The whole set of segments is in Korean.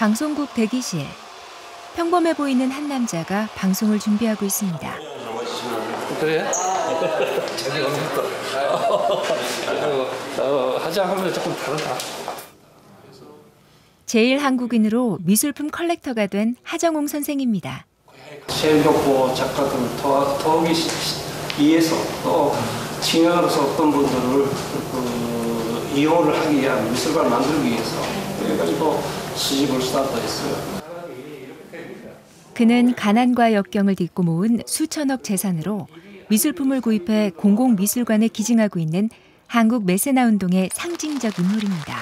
방송국 대기실. 평범해 보이는 한 남자가 방송을 준비하고 있습니다. 그래? 저기 오늘부터 화장하면 조금 다르다. 제일 한국인으로 미술품 컬렉터가 된 하정웅 선생입니다. 제일교포 작가들을 더욱이 위해서 또 칭야로서 어떤 분들을 이용을 하기 위한 미술관을 만들기 위해서 그래가지고 수집을 스타트했어요. 그는 가난과 역경을 딛고 모은 수천억 재산으로 미술품을 구입해 공공미술관에 기증하고 있는 한국 메세나 운동의 상징적 인물입니다.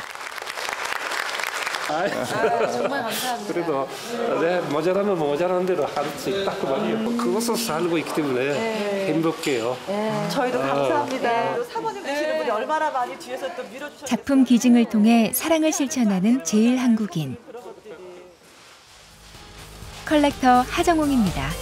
정말 감사합니다. 그래도 모자라면 모자란 대로 할 수 있다 그 말이에요. 그것을 살고 있기 때문에 행복해요. 저희도 감사합니다. 사모님 되시는 분이 얼마나 많이 뒤에서 또 밀어주셨어요. 작품 기증을 통해 사랑을 실천하는 제일 한국인. 컬렉터 하정웅입니다.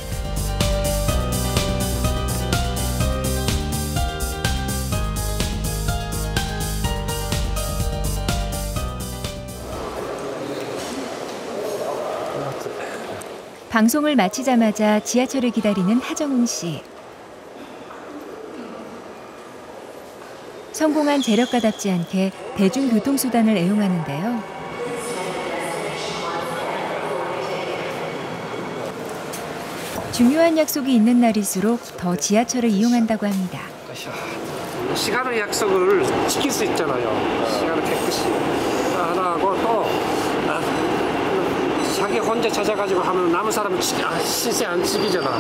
방송을 마치자마자 지하철을 기다리는 하정웅 씨. 성공한 재력가답지 않게 대중교통수단을 애용하는데요. 중요한 약속이 있는 날일수록 더 지하철을 이용한다고 합니다. 시간의 약속을 지킬 수 있잖아요. 시간을 깨끗이 하나하고 또 자기 혼자 찾아가지고 하면 남은 사람은 시세 안 지키잖아.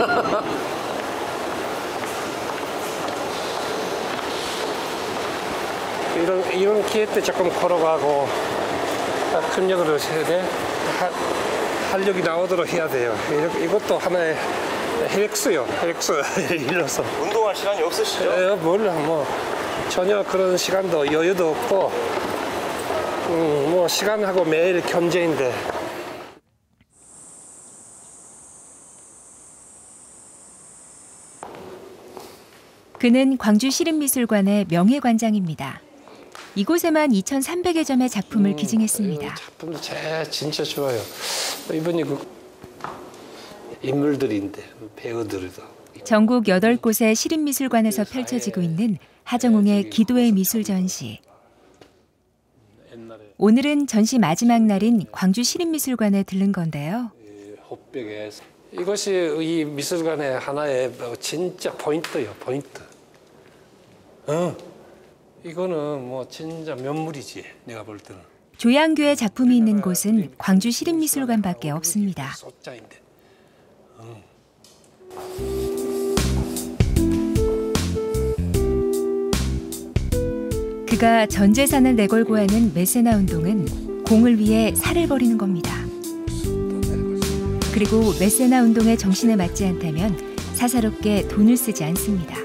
이런 기회 때 조금 걸어가고 근력으로 해야 돼. 활력이 나오도록 해야 돼요. 이것도 하나의 헬엑스요. 헬엑스 일러서. 운동할 시간이 없으시죠? 몰라 뭐 전혀 그런 시간도 여유도 없고 뭐 시간하고 매일 견제인데. 그는 광주 시립미술관의 명예관장입니다. 이곳에만 2,300여 점의 작품을 기증했습니다. 작품도 진짜 좋아요. 이분이 그 인물들인데 배우들도. 전국 8곳의 시립미술관에서 펼쳐지고 있는 하정웅의 기도의 미술 전시. 오늘은 전시 마지막 날인 광주 시립미술관에 들른 건데요. 호백에 이것이 이 미술관의 하나의 진짜 포인트예요. 포인트. 이거는 뭐 진짜 면물이지 내가 볼 때는. 조양교의 작품이 있는 곳은 광주 시립미술관밖에 없습니다. 소자인데. 그가 전 재산을 내걸고 하는 메세나 운동은 공을 위해 살을 버리는 겁니다. 그리고 메세나 운동의 정신에 맞지 않다면 사사롭게 돈을 쓰지 않습니다.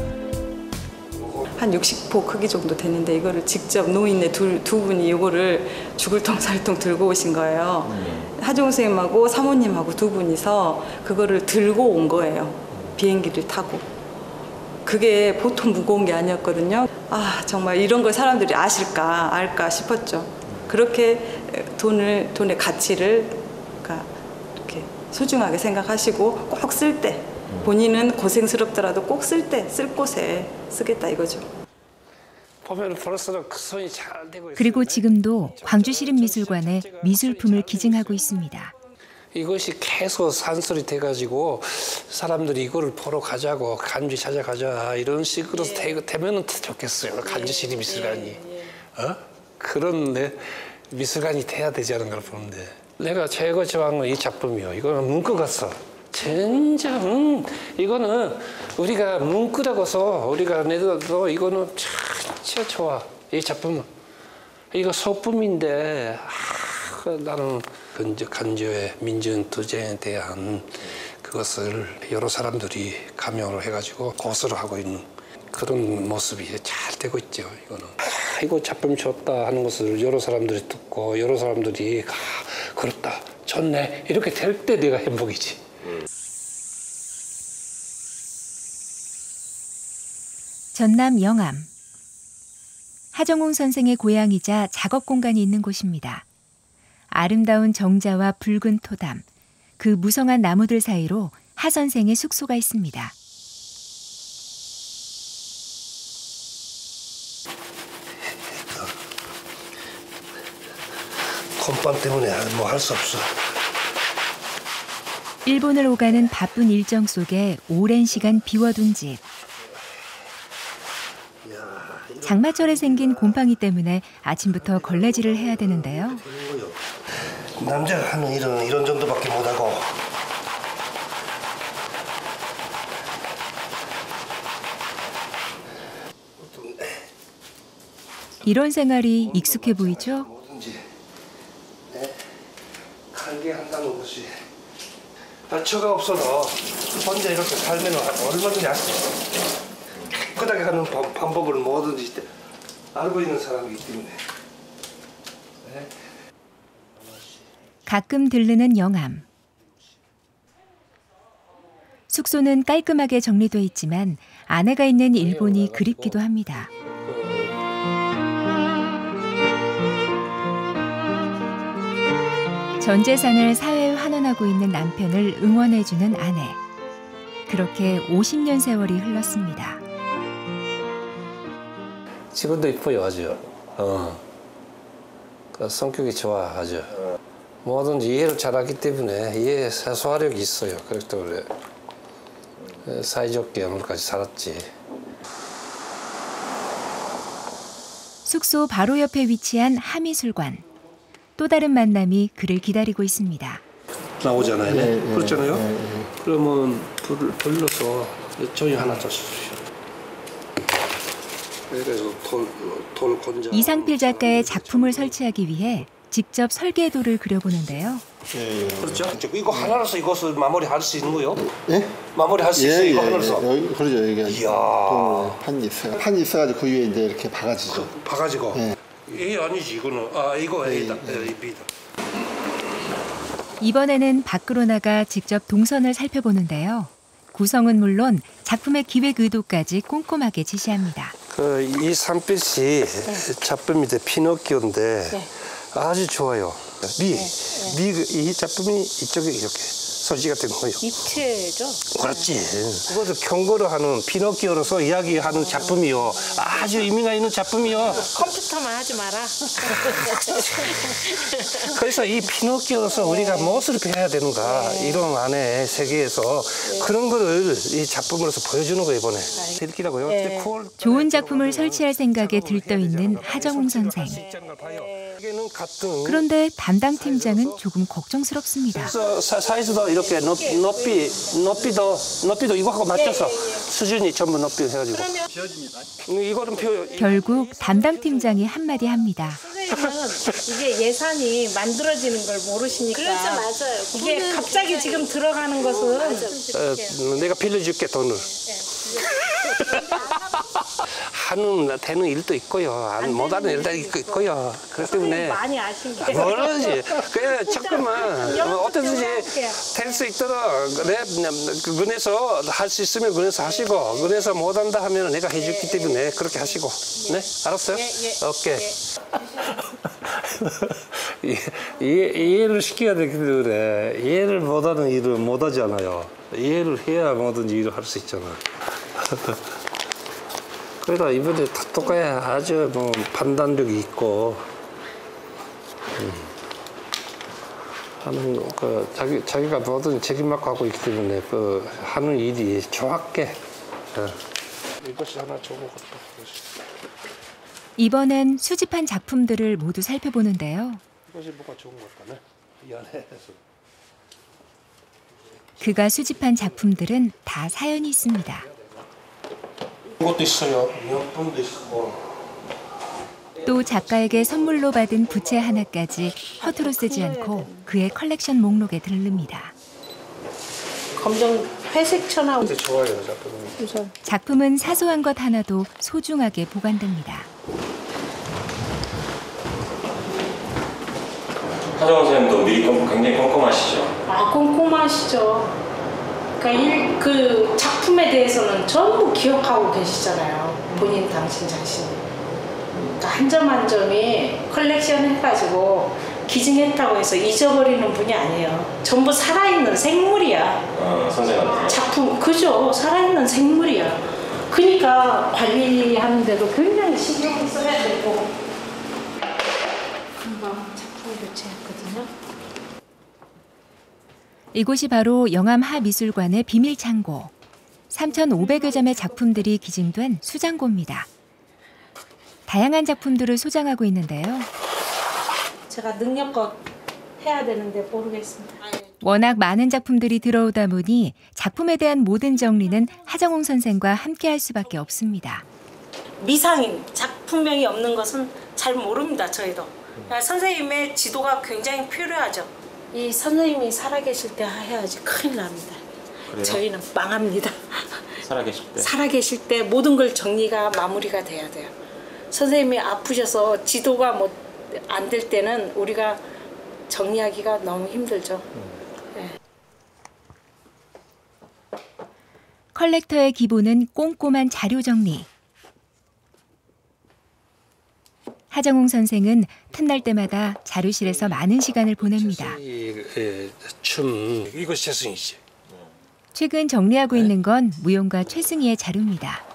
한 60포 크기 정도 되는데 이거를 직접 노인네 두 분이 이거를 죽을 통 살 통 들고 오신 거예요. 하정웅 선생님하고 사모님하고 두 분이서 그거를 들고 온 거예요. 비행기를 타고. 그게 보통 무거운 게 아니었거든요. 아, 정말 이런 걸 사람들이 아실까 알까 싶었죠. 그렇게 돈의 가치를 이렇게 소중하게 생각하시고 꼭 쓸 때 본인은 고생스럽더라도 꼭 쓸 때 쓸 곳에 쓰겠다 이거죠. 보면 볼수록 그 손이 잘 되고 있어요. 그리고 지금도 광주시립미술관에 미술품을 기증하고 있습니다. 이것이 계속 산설이 돼가지고 사람들이 이거를 보러 가자고 간주 찾아가자 이런 식으로 되면 좋겠어요. 간주시립미술관이. 그런 미술관이 돼야 되지 않은 걸 보는데 내가 최고 좋아하는 건 이 작품이요. 이거는 문구 같어. 진짜 이거는 우리가 문구라고서 우리가 내도 이거는 진짜 좋아. 이 작품은 이거 소품인데 나는 간주의 민주투쟁에 대한 그것을 여러 사람들이 감명을 해가지고 고수를 하고 있는 그런 모습이 잘 되고 있죠. 이거는 이거 작품 좋다 하는 것을 여러 사람들이 듣고 여러 사람들이 그렇다 좋네 이렇게 될 때 내가 행복이지. 전남 영암. 하정웅 선생의 고향이자 작업 공간이 있는 곳입니다. 아름다운 정자와 붉은 토담, 그 무성한 나무들 사이로 하 선생의 숙소가 있습니다. 건빵 때문에 뭐 할 수 없어. 일본을 오가는 바쁜 일정 속에 오랜 시간 비워둔 집. 장마철에 생긴 곰팡이 때문에 아침부터 걸레질을 해야 되는데요. 남자가 하는 일은 이런 정도밖에 못하고. 이런 생활이 익숙해 보이죠? 뭐든지 관계한다는 것이 처가 없어도 혼자 이렇게 살면 얼마든지 할 수 있어. 깨끗하게 하는 방법을 뭐든지 알고 있는 사람이기 때문에. 가끔 들르는 영암. 숙소는 깔끔하게 정리돼 있지만 아내가 있는 일본이 그립기도 합니다. 전 재산을 사회에 환원하고 있는 남편을 응원해주는 아내. 그렇게 50년 세월이 흘렀습니다. 지금도 이뻐요, 아주. 그 성격이 좋아, 아주. 뭐든지 이해를 잘하기 때문에 이해 소화력이 있어요. 그래서 그래. 사이좋게 오늘까지 살았지. 숙소 바로 옆에 위치한 하미술관. 또 다른 만남이 그를 기다리고 있습니다. 나오잖아요. 네. 그렇잖아요. 그러면 불을 불러서 종이 하나 더 주십시오. 그래서 돌 건져. 이상필 작가의 작품을 설치하기 위해 직접 설계도를 그려보는데요. 그렇죠. 이거 하나로서 이것을 마무리할 수 있는 거요? 예? 마무리할 수 있어요. 이거 하나로서. 그러죠. 이게 이야. 판이 있어요. 판이 있어가지고 그 위에 이제 이렇게 박아지죠. 박아지고. 예. 이게 아니지 이거는. 아 이거 A다. B다. 이번에는 밖으로 나가 직접 동선을 살펴보는데요. 구성은 물론 작품의 기획 의도까지 꼼꼼하게 지시합니다. 이 산빛이 작품인데 피노키오인데 아주 좋아요. 이 작품이 이쪽에 이렇게 소지가 된 거예요. 입체죠? 그렇지. 그것을 경고를 하는 피노키오로서 이야기하는 작품이요. 아주 의미가 있는 작품이요. 컴퓨터만 하지 마라. 그래서 이 피노키오로서 우리가 무엇을 배워야 되는가 이런 안에 세계에서 그런 거를 이 작품으로서 보여주는 거예요 이번에. 들키라고요. 좋은 작품을 설치할 생각에 들떠있는 하정웅 선생. 그런데 담당 팀장은 조금 걱정스럽습니다. 사이즈도 이렇게 높이도 이거하고 맞춰서 수준이 전부 높이 해가지고. 이거는 결국 담당 팀장이 한마디 합니다. 선생님은 이게 예산이 만들어지는 걸 모르시니까. 그렇죠, 맞아요. 이게 갑자기 지금 들어가는 것은 내가 빌려줄게 돈을. 하는 되는 일도 있고요. 못하는 일도 있고요. 그렇기 때문에 많이 아십니다. 모르지. 그래 조금만 어떻게든지 될 수 있도록 그래 그네서 할 수 있으면 그네서 하시고 그네서 못한다 하면 내가 해줬기 때문에 그렇게 하시고. 네, 알았어요? 오케이. 이해를 시켜야 되기 때문에 이해를 못하는 일을 못하잖아요. 이해를 해야 뭐든지 일을 할 수 있잖아. 그러니까 이번에 똑똑하게 아주 뭐 판단력이 있고 하는 자기가 모든 책임 맡고 하고 있기 때문에 그 하는 일이 정확해. 이것이 하나 좋은 것 같다. 이번엔 수집한 작품들을 모두 살펴보는데요. 이것이 뭐가 좋은 것 같다네. 이 안에서. 그가 수집한 작품들은 다 사연이 있습니다. 이것도 있어요. 명품도 있고. 또 작가에게 선물로 받은 부채 하나까지 허투루 쓰지 않고 그의 컬렉션 목록에 들릅니다. 검정 회색 천하고. 좋아요 작품은. 작품은 사소한 것 하나도 소중하게 보관됩니다. 하정우 선생님도 미리 굉장히 꼼꼼하시죠? 아, 꼼꼼하시죠. 그러니까 그 작품에 대해서는 전부 기억하고 계시잖아요. 본인 당신 자신이. 그러니까 한 점 한 점이 컬렉션 해가지고 기증했다고 해서 잊어버리는 분이 아니에요. 전부 살아있는 생물이야. 선생한테. 작품, 그죠? 살아있는 생물이야. 그러니까 관리하는데도 굉장히 신경을 써야 되고. 금방 작품 교체했거든요. 이곳이 바로 영암하미술관의 비밀 창고. 3,500여 점의 작품들이 기증된 수장고입니다. 다양한 작품들을 소장하고 있는데요. 제가 능력껏 해야 되는데 모르겠습니다. 워낙 많은 작품들이 들어오다 보니 작품에 대한 모든 정리는 하정웅 선생과 함께 할 수밖에 없습니다. 미상인, 작품명이 없는 것은 잘 모릅니다, 저희도. 선생님의 지도가 굉장히 필요하죠. 이 선생님이 살아계실 때 해야지 큰일 납니다. 그래요? 저희는 망합니다. 살아계실 때? 살아계실 때 모든 걸 정리가 마무리가 돼야 돼요. 선생님이 아프셔서 지도가 뭐 안 될 때는 우리가 정리하기가 너무 힘들죠. 네. 컬렉터의 기본은 꼼꼼한 자료 정리. 하정웅 선생은 틈날 때마다 자료실에서 많은 시간을 보냅니다. 춤 이거 최승이지. 최근 정리하고 있는 건 무용가 최승희의 자료입니다.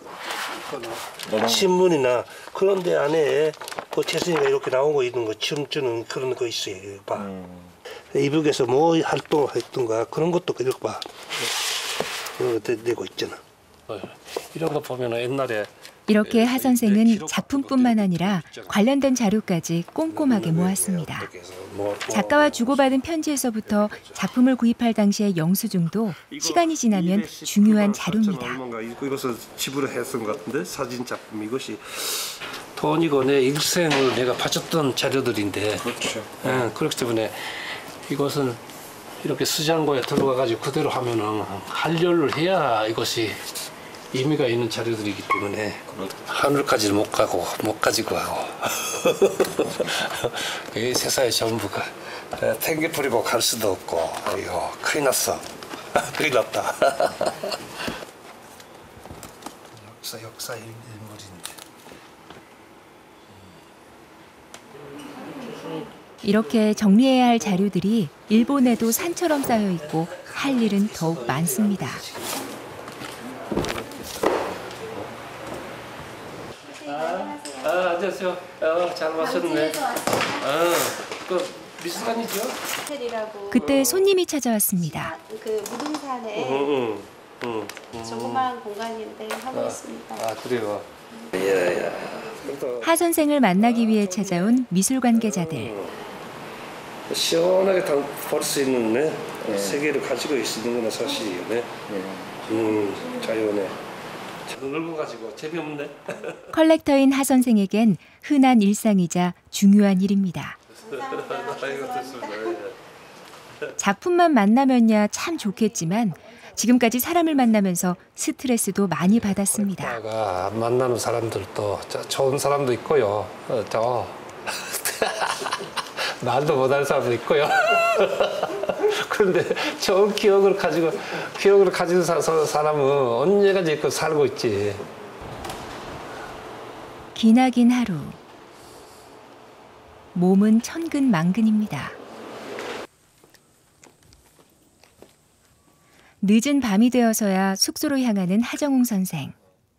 신문이나 그런 데 안에 그 최승희가 이렇게 나오고 있는 거 춤추는 그런 거 있어요. 봐. 이북에서 뭐 활동을 했던가 그런 것도 이렇게 봐. 이런 거 내고 있잖아. 이런 거 보면 옛날에 이렇게 하 선생은 작품뿐만 아니라 관련된 자료까지 꼼꼼하게 모았습니다. 작가와 주고받은 편지에서부터 작품을 구입할 당시의 영수증도 시간이 지나면 중요한 자료입니다. 이것을 지불했던 것 같은데 사진 작품 이것이 돈이고 내 일생을 내가 바쳤던 자료들인데 그렇죠. 그렇기 때문에 이것은 이렇게 수장고에 들어가가지고 그대로 하면은 한렬을 해야 이것이 의미가 있는 자료들이기 때문에 하늘까지는 못 가지고 하고 이 세상의 전부가 탱기 뿌리고 갈 수도 없고 이거 큰일 났어. 큰일 났다. 역사 인물인데. 이렇게 정리해야 할 자료들이 일본에도 산처럼 쌓여 있고 할 일은 더욱 많습니다. 안녕하세요. 잘 왔었네. 그 미술관이죠? 그때 손님이 찾아왔습니다. 그 무등산에 조그마한 공간인데 하고 있습니다. 아 그래요. 하 선생을 만나기 위해 찾아온 미술 관계자들. 시원하게 볼 수 있는 세계를 가지고 있는구나 사실이네. 자연에. 넓어 가지고 재미없네. 컬렉터인 하 선생에겐 흔한 일상이자 중요한 일입니다. 작품만 만나면야 참 좋겠지만 지금까지 사람을 만나면서 스트레스도 많이 받았습니다. 안 만나는 사람들도 좋은 사람도 있고요. 말도 못하는 사람도 있고요. 그런데 좋은 기억을 가지고 사람은 언제까지 있고 살고 있지. 기나긴 하루. 몸은 천근만근입니다. 늦은 밤이 되어서야 숙소로 향하는 하정웅 선생.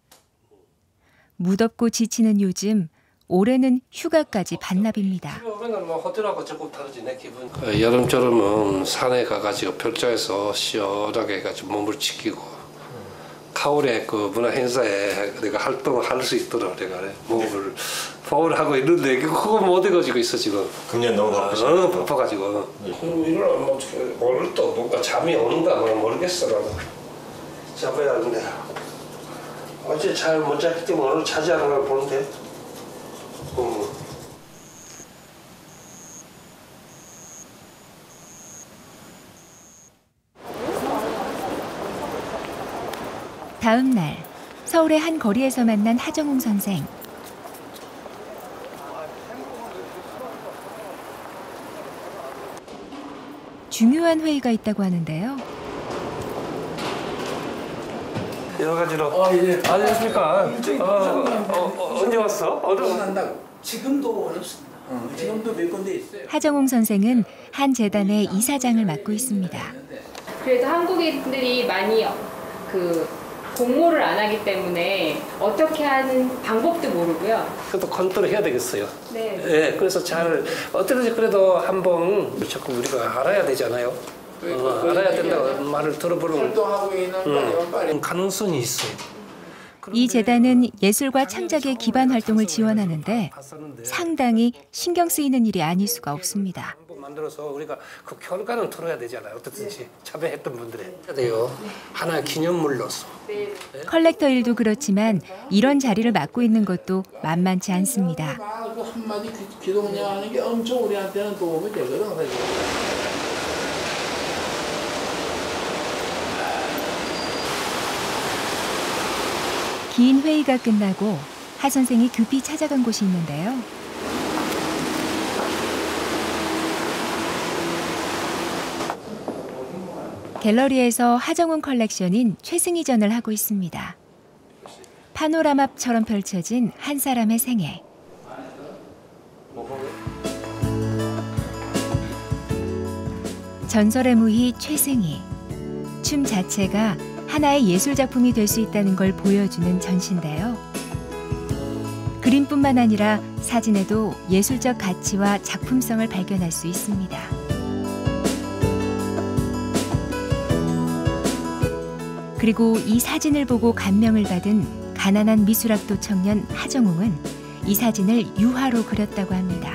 무덥고 지치는 요즘 올해는 휴가까지 반납입니다. 호텔하고 조금 다르지네 기분. 여름처럼은 산에 가가지고 별장에서 시원하게 해가지고 몸을 지키고 가을에 그 문화 행사에 내가 활동을 할 수 있도록 내가 몸을 보호를 하고 있는데 그거 못 해가지고 있어 지금. 금년 너무 바쁘시죠? 바빠가지고. 그럼 일어나면 어떻게 오늘 또 뭔가 잠이 오는가 모르겠어 나도. 잡아야 하는데 어제 잘 못 잤기 때문에 오늘 자지 않은 걸 보는데. 다음 날 서울의 한 거리에서 만난 하정웅 선생. 중요한 회의가 있다고 하는데요. 여러 가지로. 예. 안녕하십니까. 언제 왔어? 지금도 어렵습니다. 지금도 몇 군데 있어요. 하정웅 선생은 한 재단의 이사장을 맡고 있습니다. 그래도 한국인들이 많이 공모를 안 하기 때문에 어떻게 하는 방법도 모르고요. 그래도 컨트롤 해야 되겠어요. 네. 네, 그래서 잘 어떻게든지 그래도 한번 무조건 우리가 알아야 되잖아요. 알아야 된다고 말을 들어보는 활동하고 있는 빨리 가능성이 있어요. 이 재단은 예술과 창작의 기반 활동을 지원하는데 상당히 신경 쓰이는 일이 아닐 수가 없습니다. 만들어서 우리가 그 결과는 들어야 되잖아요. 어떻든지 참여했던 분들이 해야 돼요. 하나의 기념물로서. 컬렉터 일도 그렇지만 이런 자리를 맡고 있는 것도 만만치 않습니다. 그 한마디 기동량 하는 게 엄청 우리한테는 도움이 되거든. 사실. 긴 회의가 끝나고 하 선생이 급히 찾아간 곳이 있는데요. 갤러리에서 하정웅 컬렉션인 최승희전을 하고 있습니다. 파노라마처럼 펼쳐진 한 사람의 생애. 전설의 무희 최승희. 춤 자체가 하나의 예술작품이 될 수 있다는 걸 보여주는 전시인데요. 그림뿐만 아니라 사진에도 예술적 가치와 작품성을 발견할 수 있습니다. 그리고 이 사진을 보고 감명을 받은 가난한 미술학도 청년 하정웅은 이 사진을 유화로 그렸다고 합니다.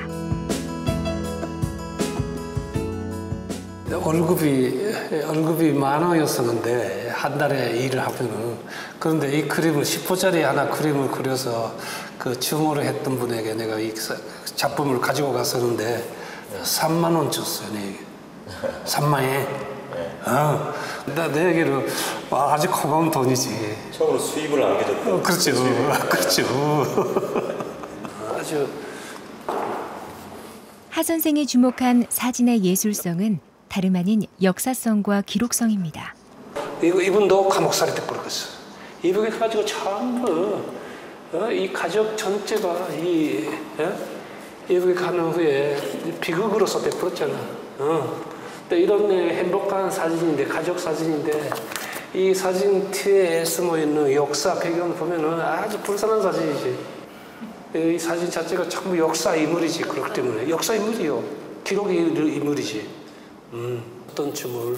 월급이 10,000원이었었는데 한 달에 일을 하면은 그런데 이 그림을 10호짜리 하나 그림을 그려서 그 주모를 했던 분에게 내가 이 작품을 가지고 갔었는데 3만 원 줬어요. 내 3만 원. 내게는 아주 고마운 돈이지. 처음으로 수입을 안겨줬다. 그렇죠. 그렇죠. 아주. 하 선생이 주목한 사진의 예술성은 다름 아닌 역사성과 기록성입니다. 이분도 감옥살이 됐고 그랬어. 이분이 가지고 전부 이 가족 전체가 이분이 가는 후에 비극으로서 베풀었잖아. 이런 행복한 사진인데, 가족 사진인데 이 사진 뒤에 숨어 있는 역사 배경을 보면은 아주 불쌍한 사진이지. 이 사진 자체가 전부 역사 인물이지. 그렇기 때문에 역사 인물이요. 기록의 인물이지. 어떤 춤을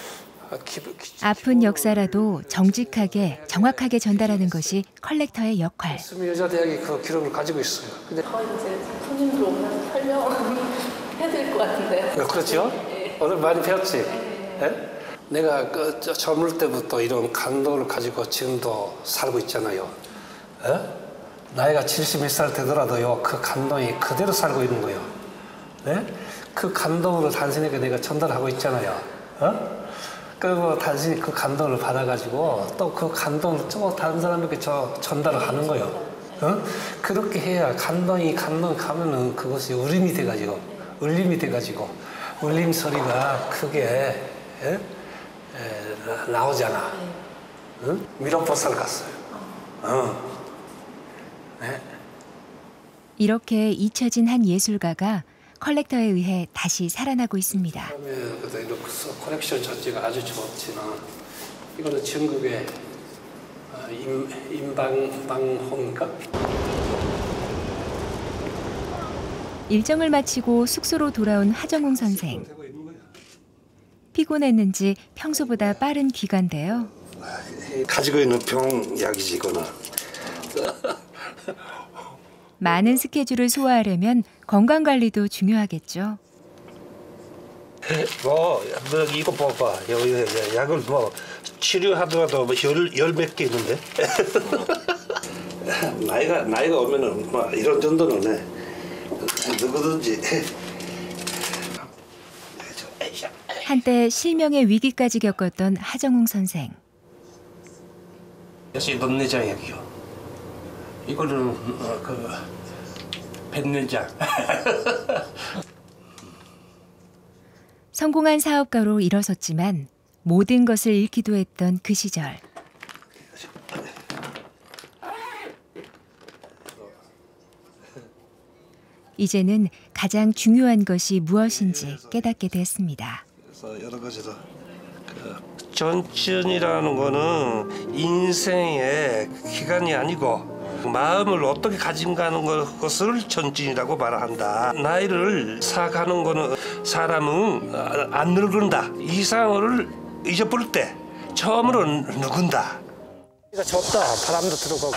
아픈 역사라도 정직하게 정확하게 전달하는 것이 컬렉터의 역할. 여자대학이 그 기록을 가지고 있어요. 근데 손님들 오면 설명해드릴 것 같은데. 그렇죠? 오늘 많이 배웠지? 네? 내가 젊을 때부터 이런 감동을 가지고 지금도 살고 있잖아요. 나이가 70몇 살 되더라도요, 그 감동이 그대로 살고 있는 거예요. 네? 그 감동을 당신에게 내가 전달하고 있잖아요. 그리고 당신이 그 감동을 받아가지고 또 그 감동을 또 다른 사람에게 전달을 하는 거예요. 그렇게 해야 감동이 가면은 그것이 울림이 돼가지고, 울림 소리가 크게 나오잖아. 미륵보살 갔어요. 네. 이렇게 잊혀진 한 예술가가 컬렉터에 의해 다시 살아나고 있습니다. 컬렉션 자체가 아주 좋지만 이거는 중국의 임방홍인가? 일정을 마치고 숙소로 돌아온 하정웅 선생. 피곤했는지 평소보다 빠른 귀가인데요. 가지고 있는 병약이지 이거는. 많은 스케줄을 소화하려면 건강관리도 중요하겠죠. 이거 봐봐. 여기 약을 치료하더라도 열 몇 개 있는데. 나이가 오면은 이런 정도는 해. 누구든지. 한때 실명의 위기까지 겪었던 하정웅 선생. 역시 논내장약이요. 이거는 백년장. 성공한 사업가로 일어섰지만 모든 것을 잃기도 했던 그 시절. 이제는 가장 중요한 것이 무엇인지 깨닫게 됐습니다. 그래서 여러 가지로 전천이라는 거는 인생의 기간이 아니고 마음을 어떻게 가진가는 것을 전진이라고 말한다. 나이를 쌓아가는 거는 사람은 안 늙는다. 이상을 잊어버릴 때 처음으로 늙는다. 좋다. 바람도 들어가고.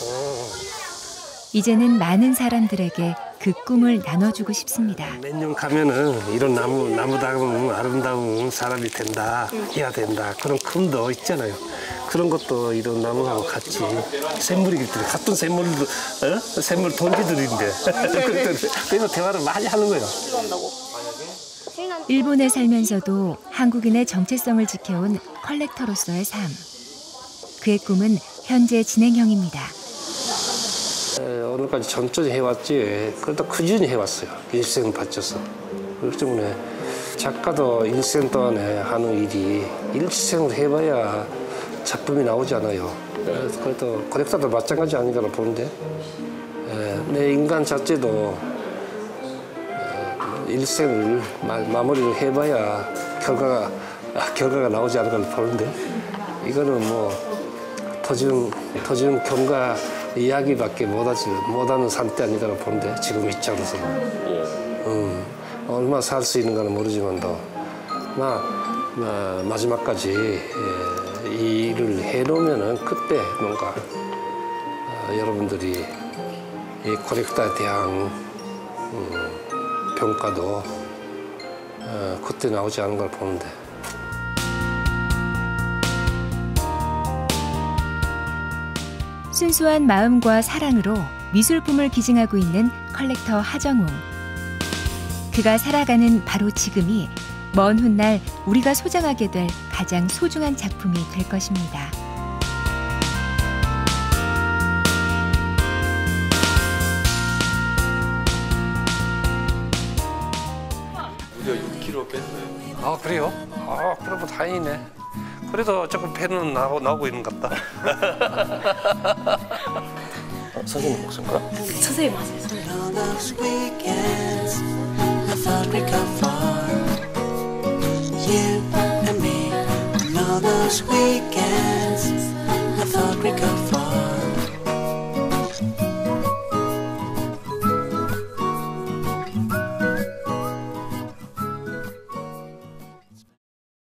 이제는 많은 사람들에게 그 꿈을 나눠주고 싶습니다. 몇 년 가면은 이런 나무다운 아름다운 사람이 된다, 해야 된다. 그런 꿈도 있잖아요. 그런 것도 이런 나무하고 같이 샘물이기 때문에 같은 샘물도 샘물 동지들인데 그래서 대화를 많이 하는 거예요. 일본에 살면서도 한국인의 정체성을 지켜온 컬렉터로서의 삶. 그의 꿈은 현재 진행형입니다. 오늘까지 전전히 해왔지. 그래도 꾸준히 해왔어요. 일생 바쳐서. 그렇기 때문에 작가도 일생 동안에 하는 일이 일생을 해봐야 작품이 나오잖아요. 그래도 컬렉터도 마찬가지 아닌가 보는데 내 인간 자체도 일생을 마무리를 해봐야 결과가 나오지 않을까 보는데 이거는 뭐 터준 경과 이야기밖에 못하는 상태 아닌가 보는데 지금 입장에서는 얼마 살 수 있는가는 모르지만도 마지막까지 이 일을 해놓으면은 그때 뭔가 여러분들이 이 컬렉터에 대한 평가도 그때 나오지 않은 걸 보는데. 순수한 마음과 사랑으로 미술품을 기증하고 있는 컬렉터 하정웅. 그가 살아가는 바로 지금이 먼 훗날 우리가 소장하게 될 가장 소중한 작품이 될 것입니다. 무려 6kg 뺐어요. 아 그래요? 아 그러면 다행이네. 그래도 조금 배는 나오고 있는 것 같다. 선생님 목소리인가? 선생님 맞아요.